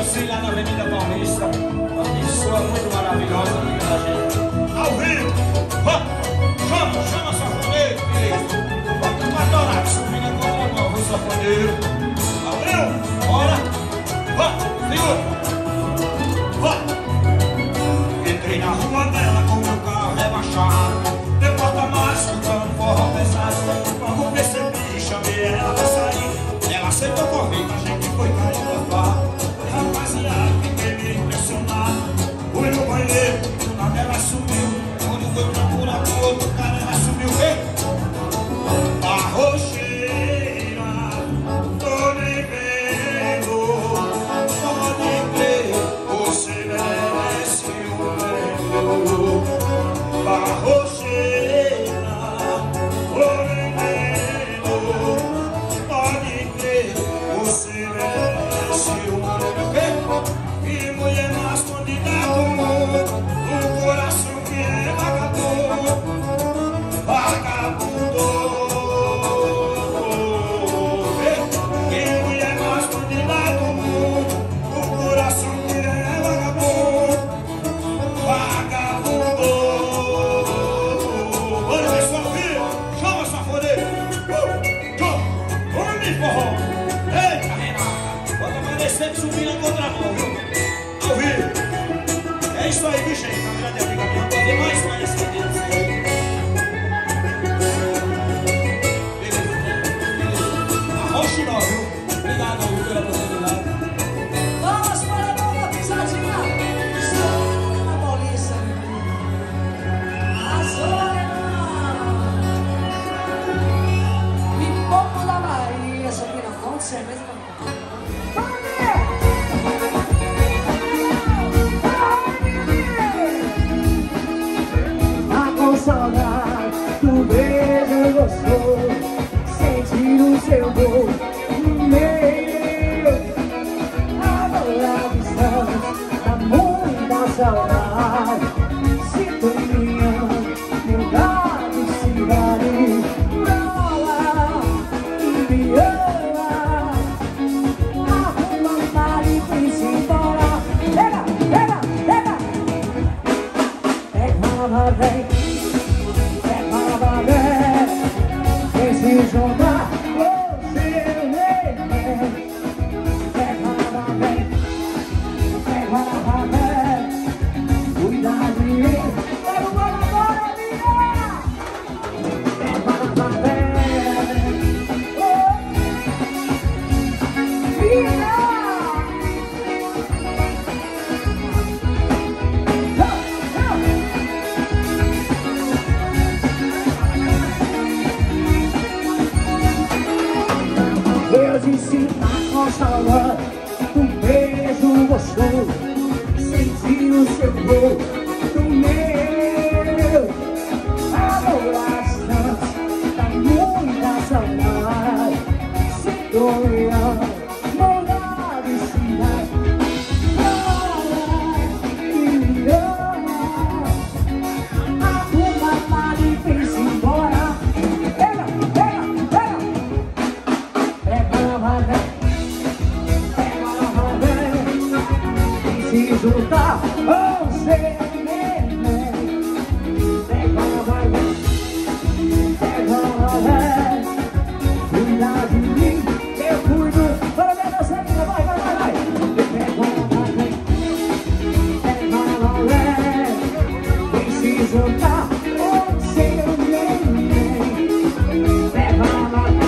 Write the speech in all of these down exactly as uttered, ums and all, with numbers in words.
Sim, lá na Avenida Paulista. Uma pessoa muito maravilhosa, amiga da gente. Ao vivo. Vá, chama, chama safoneiro, querido. Vamos pra adorar, subindo a contramão, o safoneiro. Abriu, bora. Vá, segura. Vá. Entrei na rua dela com meu carro rebaixado. Deu porta-malas, escutando forró pesado. Quando percebi, chamei ela pra sair. Ela aceitou convite, a gente foi cair no bar. Rapaziada, fiquei meio impressionado. Fui no banheiro, do nada ela sumiu. Quando foi procurar pro outro cara, ela sumiu. A rocheira, tô nem vendo. Pode crer, você merece um prêmio. A rocheira, tô nem vendo. Pode crer, você merece um prêmio. Que mulher mais escondida do mundo, um coração que é vagabundo, vagabundo. Que mulher mais escondida do mundo, um coração que é vagabundo, vagabundo. Olha pessoal, viu? Chama safoneiro. Vamos me forró. Eita, Renata, bota pra descer que subir na contramão, viu? É isso aí, bicho aí, uma grande amiga minha, pode ter mais conhecimento disso aí. Beleza, beleza. Arrocha nós, viu? Obrigado, viu, pela oportunidade. Vamos para a bola, pisadinha. Só na Paulista. A Zona. Pipoco da Bahia, só que na fonte, cerveja da fonte. Saudade do beijo gostoso, sentir o seu gol no meu. Amor à distância, dá muita saudade. Sinto minha mudar de cidade, rola e me ama. Arruma a mala e vem-se embora. Pega, pega, pega. Pega, vem. Se jogar, você vem. Pega, vem. Pega, vem. Cuida de mim. Bora, bora, bora, minha. Pega, vem. Minha. Eu disse tá com saudade do beijo gostoso, sentir o seu gol no meu. Amor à distância, dá muita saudade. Sinto minha mudar de cidade, rola e me ama. Arruma a mala e vem-se embora. Pega, pega, pega. Pega, vai, pega, vai, se juntar, você vem. Pega, vai, pega, vai, cuida de mim, eu cuido. Bora ver você, vai, vai, vai, vai. Pega, vai, pega, vai, vem se juntar, você vem. Pega, vai.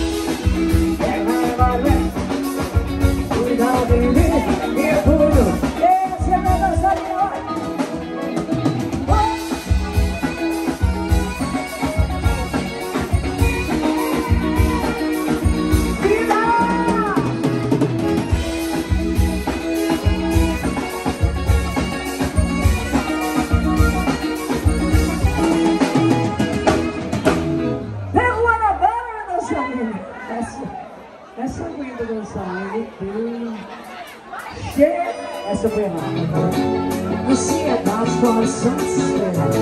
Essa foi do dançar, meu Deus. Chega! Essa foi errada. Ansiedade, coração desesperado.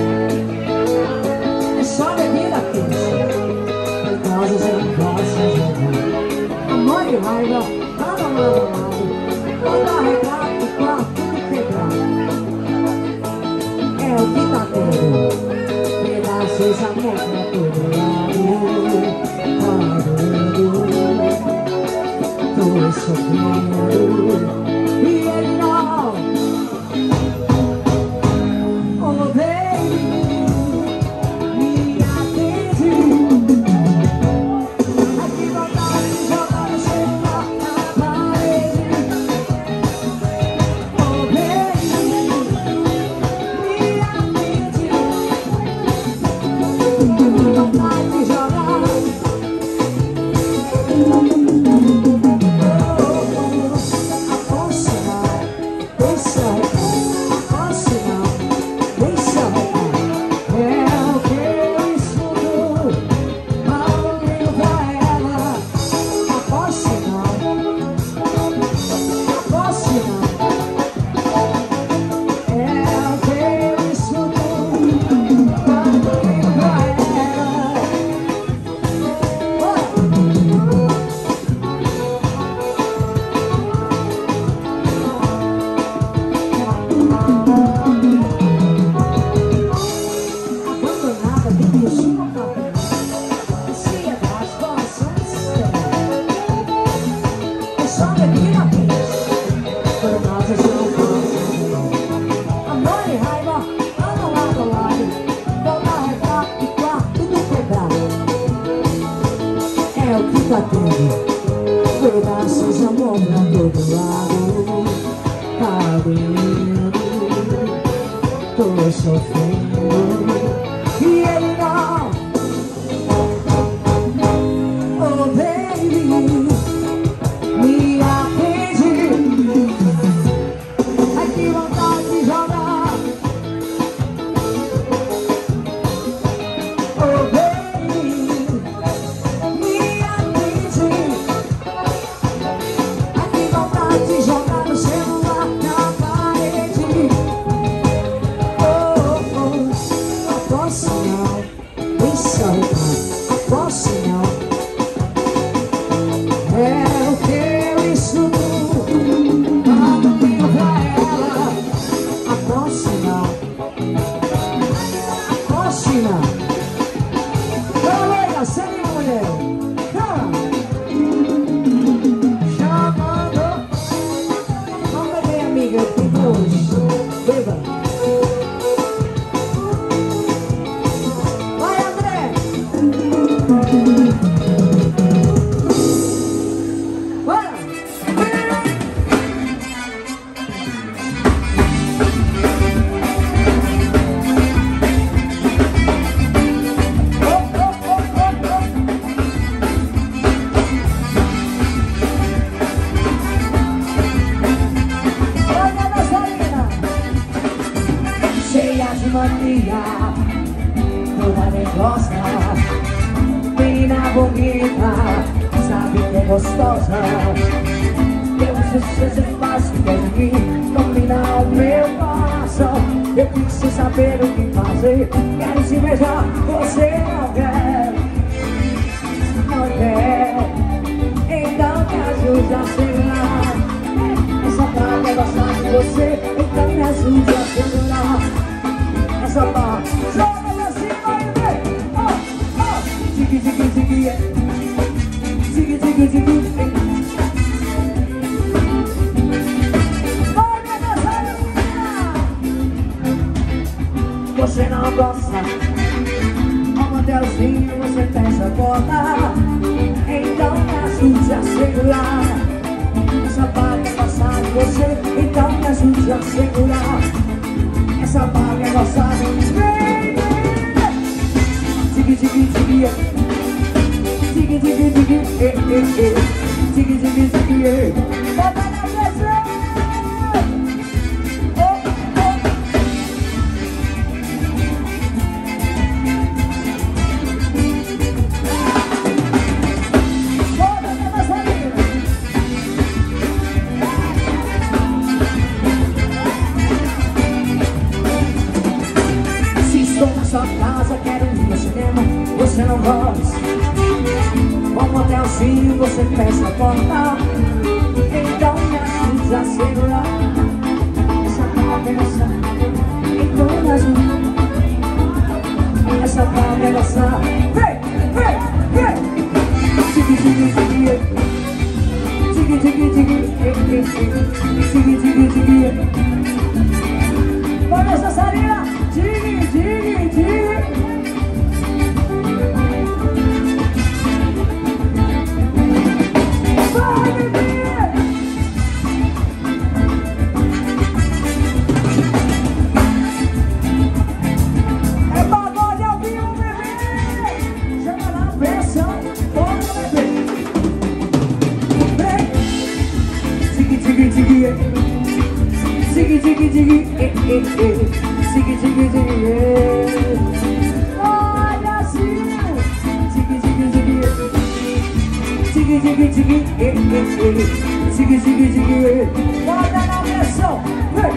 É só bebida quente. Causas em casa, amor e raiva, nada, nada, nada. Toda a seus amores pra todo lado, parando, tô sofrendo e ele não. Oh baby, me atende. Aqui vontade de jogar o celular na parede. Oh baby, me atende. Vontade de jogar. Pedaços de amor pra todo lado, parando, tô sofrendo e ele não. Oh baby, me atende. Ai que vontade de jogar. Oh baby, me atende. De jogar no celular na parede. Oh, oh, aposto não, isso é aposto não. É o que eu estudo, caminho pra ela. Aposto não, aposto não. Galera, segue mulher. Beba. Vai, André. Bora. Oh, oh, oh, oh, oh. Cheia de mania, toda nem gosta. Menina bonita, sabe que é gostosa. Eu preciso ser fácil de mim, dominar o meu coração. Eu preciso saber o que fazer. Quero te beijar, você não quer, não quer. Então me ajude a segurar. Essa praga é gostar de você, então me ajude a segurar. Essa barra, joga pra cima e vem. Oh, oh. Ziggy, ziggy, ziggy. Ziggy, ziggy, ziggy. Vai, minha dançarina. Você não gosta. Um motelzinho você pensa botar. Então me ajude a segurar. Essa barra é passar de você, então me ajude a segurar. Essa barra é nossa. Vem, vem. Ziggy, ziggy, ziggy. Ziggy, ziggy, ziggy. Ziggy, ziggy, ziggy. Bota na pressão. Oh, oh. Bota na dançarina. Na sua casa, quero ir ao cinema, você não gosta. Vamos até o fim, você fecha a porta. Então me ajude a segurar. Essa cabeça em todas as. Essa cabeça ziggy, ziggy, ziggy, ziggy, eh, eh, eh, ziggy, ziggy, ziggy, eh. Olha assim, ziggy, ziggy, ziggy, ziggy, ziggy, ziggy, eh, eh, eh, ziggy, ziggy, ziggy, eh. Bota na pressão, vem.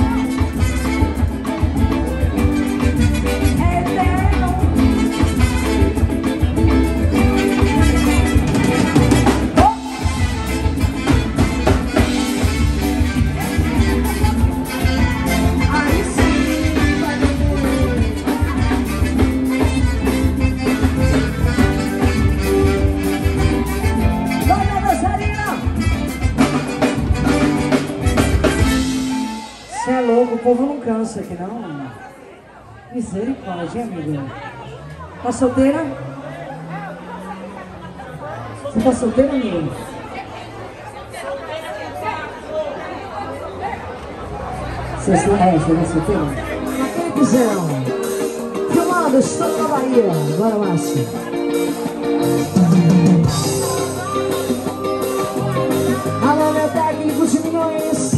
O povo não cansa aqui não. Misericórdia, amiga. Tá solteira? Você tá solteira, amiga? Você está é, você tá solteira? Quem quiser, filmado, estou na Bahia. Bora, Márcio. Alô, meu técnico de milhões.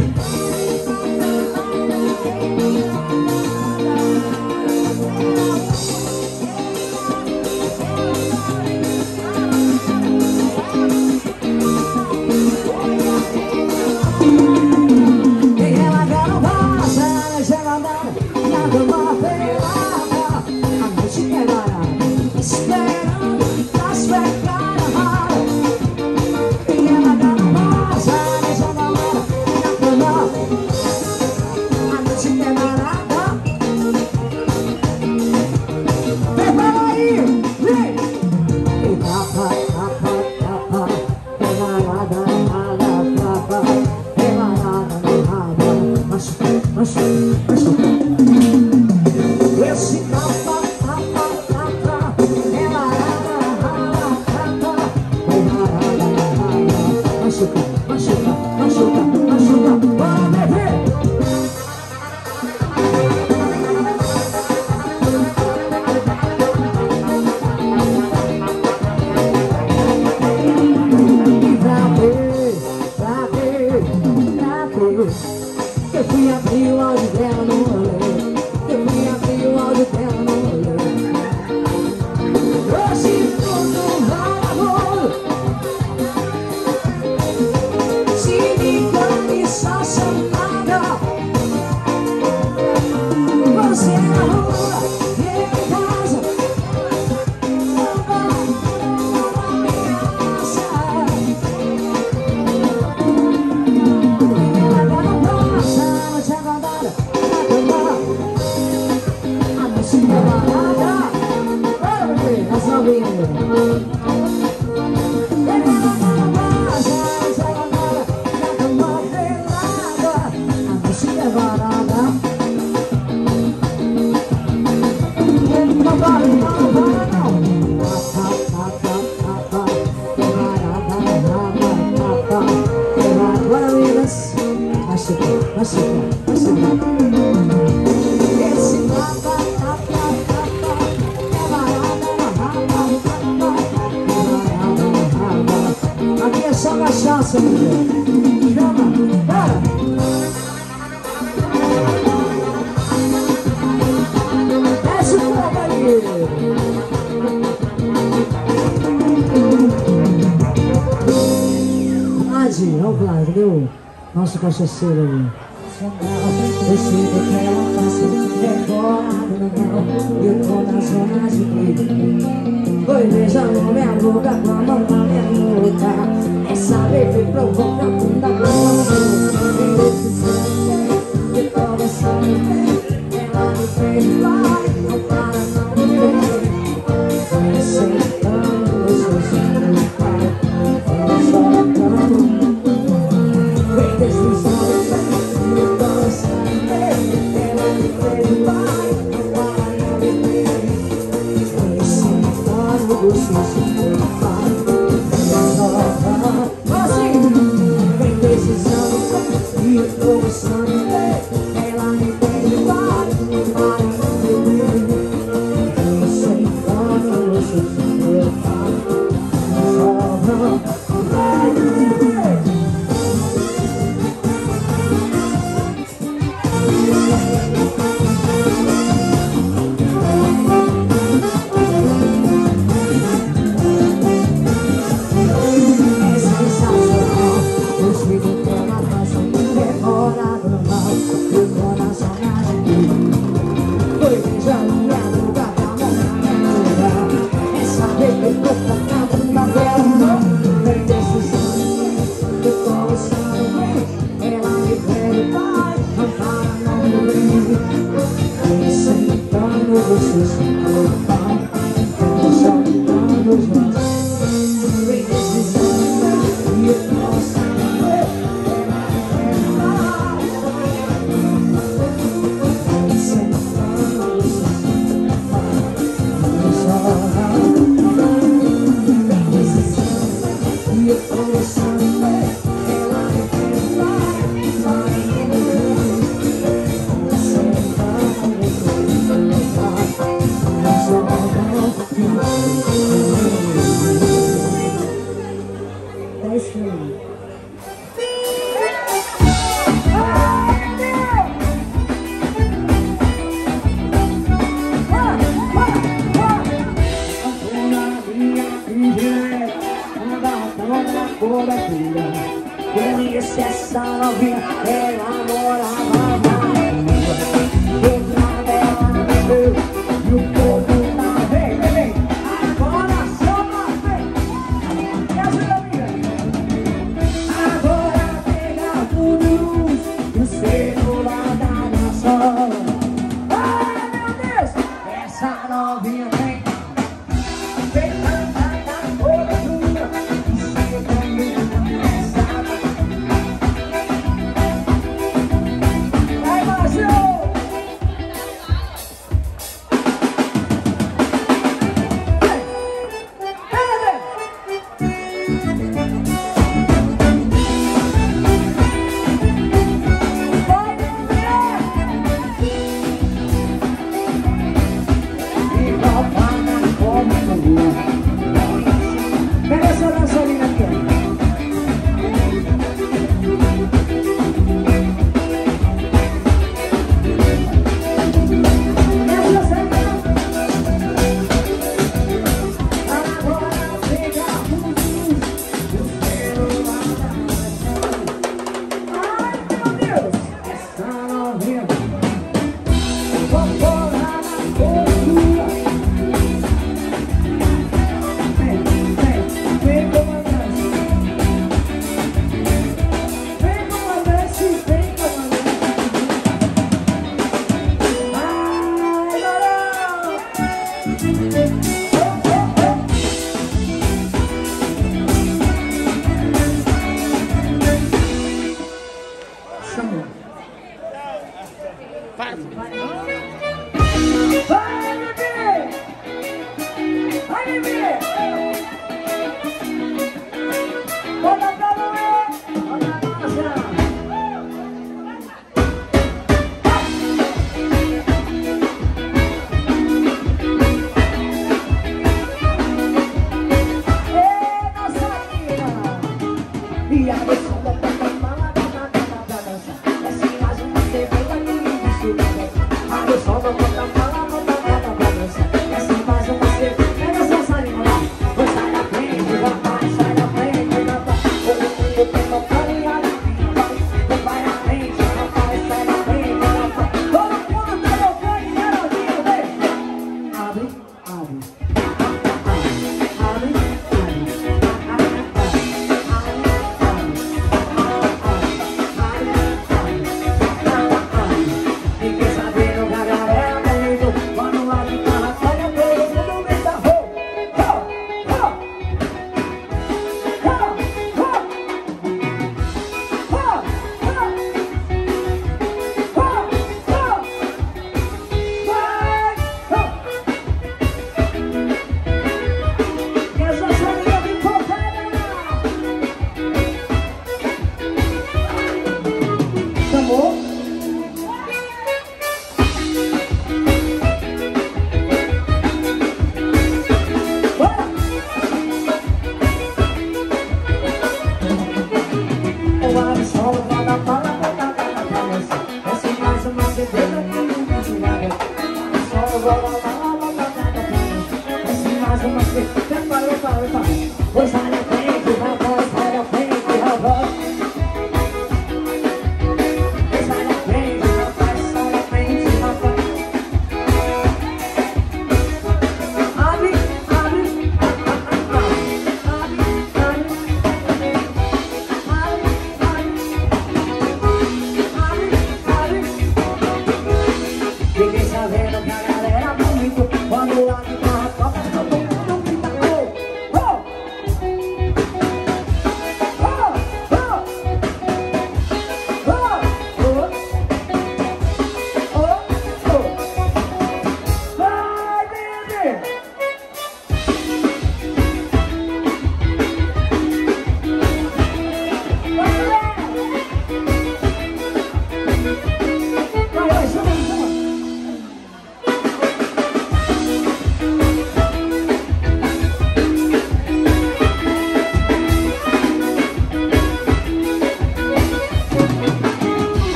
Eu fui abrir o áudio dela no rolê. Eu fui abrir o áudio dela no rolê. Hoje tudo vagabundo. Se me come só sentada. Você na rua, eu em casa. Aqui é só cachaça, amiga. Chama, bora! Desce o fogo aí! Adi, olha o Vlad, cadê o nosso cachaceiro ali? Decide que ela faça decorado no mel. Eu tô na zona de briga. Oi, beijando minha boca com a mão na minha nuca. Essa baby provoca a bunda com a mão. De coração ela me fez vai. Não para, não me fez. Eu sei tanto, eu sou sempre o pai. Eu sou tanto. Vem deslizando. ela morava na rua. Dentro dela nasceu e o povo tá vem, vem, vem. Agora chama, vem. Me ajuda, amiga. Agora pega tudo e o celular da nação. Ai, meu Deus, essa novinha vem. Vem cantar na cobertura e chega muito cansada. Vai, Márcio! Vem! Vem, vem! Vai, mulher! E roupa na cobertura. Pega essa dançarina aqui, ó. Essa cena. Agora pega tudo o celular da nação. Ai, meu Deus! Essa novinha. Vou pôr na cobertura. Vem, vem, vem comandante. Vem comandante, vem comandante. Ai, Barão! Oh, oh, oh. Chamou. Para.